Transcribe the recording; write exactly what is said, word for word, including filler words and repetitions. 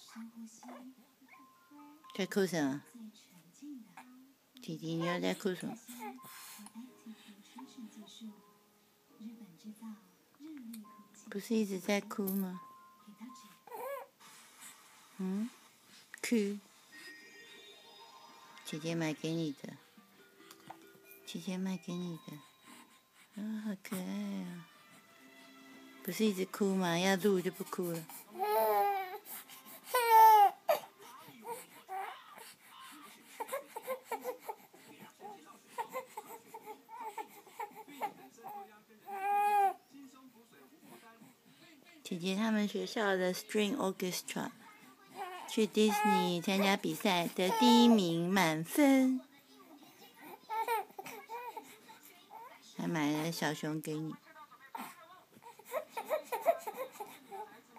在哭什么？弟弟，你又在哭什么？不是一直在哭吗？嗯，哭。姐姐买给你的，姐姐买给你的，啊、哦，好可爱啊！不是一直哭吗？要录就不哭了。姐姐他们学校的 String Orchestra 去迪士尼参加比赛得第一名，满分，还买了小熊给你。